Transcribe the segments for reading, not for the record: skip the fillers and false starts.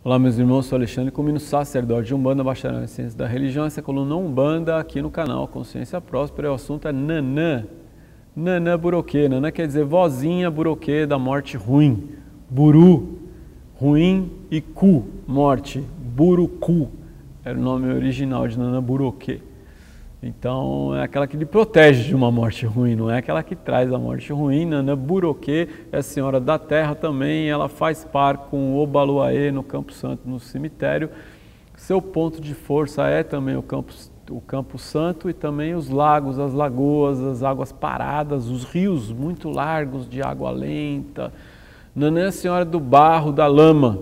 Olá, meus irmãos, sou Alexandre Comino, sacerdote de Umbanda, bacharel em Ciências da Religião. Essa é a coluna Umbanda aqui no canal Consciência Próspera. O assunto é Nanã. Nanã Buroquê. Nanã quer dizer vozinha buroquê da morte ruim. Buru, ruim, e cu, morte. Burucu era o nome original de Nanã Buroquê. Então é aquela que lhe protege de uma morte ruim, não é aquela que traz a morte ruim. Nanã Buroquê é a senhora da terra também, ela faz par com o Obaluaê no Campo Santo, no cemitério. Seu ponto de força é também o Campo Santo e também os lagos, as lagoas, as águas paradas, os rios muito largos de água lenta. Nanã é a senhora do barro, da lama.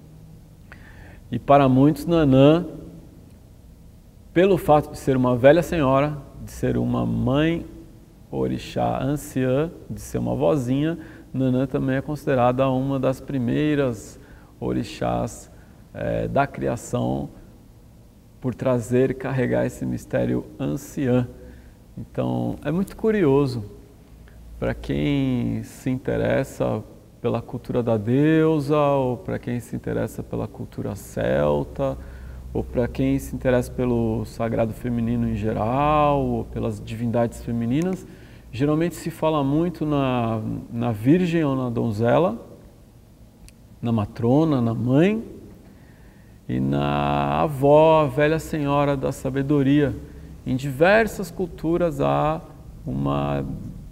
E para muitos, Nanã, pelo fato de ser uma velha senhora, de ser uma mãe orixá anciã, de ser uma vozinha, Nanã também é considerada uma das primeiras orixás da criação, por trazer e carregar esse mistério anciã. Então, é muito curioso para quem se interessa pela cultura da deusa, ou para quem se interessa pela cultura celta, ou para quem se interessa pelo sagrado feminino em geral, ou pelas divindades femininas. Geralmente se fala muito na virgem ou na donzela, na matrona, na mãe, e na avó, a velha senhora da sabedoria. Em diversas culturas há uma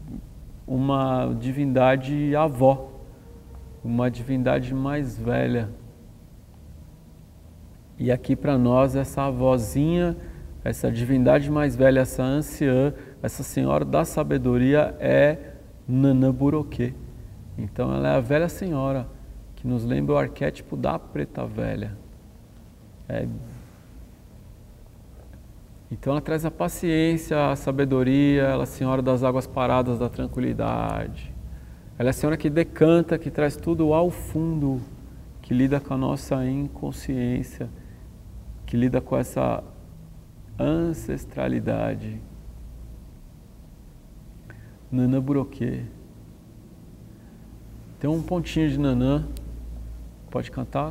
divindade avó, uma divindade mais velha. E aqui para nós, essa avózinha, essa divindade mais velha, essa anciã, essa senhora da sabedoria é Nanã Buroquê. Então ela é a velha senhora, que nos lembra o arquétipo da preta velha. Então ela traz a paciência, a sabedoria, ela é a senhora das águas paradas, da tranquilidade. Ela é a senhora que decanta, que traz tudo ao fundo, que lida com a nossa inconsciência, que lida com essa ancestralidade. Nanã Buroquê. Tem um pontinho de Nanã, pode cantar?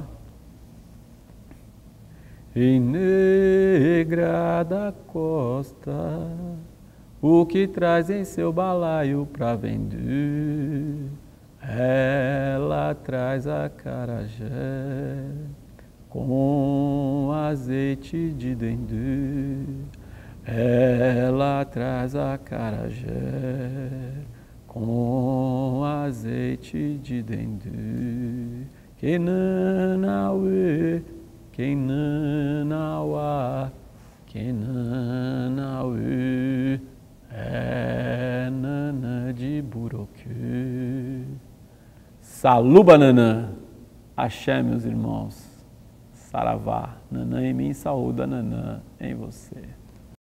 Ei, negra da costa, o que traz em seu balaio pra vender? Ela traz acarajé com azeite de dendê. Ela traz acarajé com azeite de dendê. Que nanauê, que nanauá, que nanauê, é Nanã de Buroquê. Saluba Nanã, axé, meus irmãos. Saravá, Nanã em mim, saúda Nanã em você.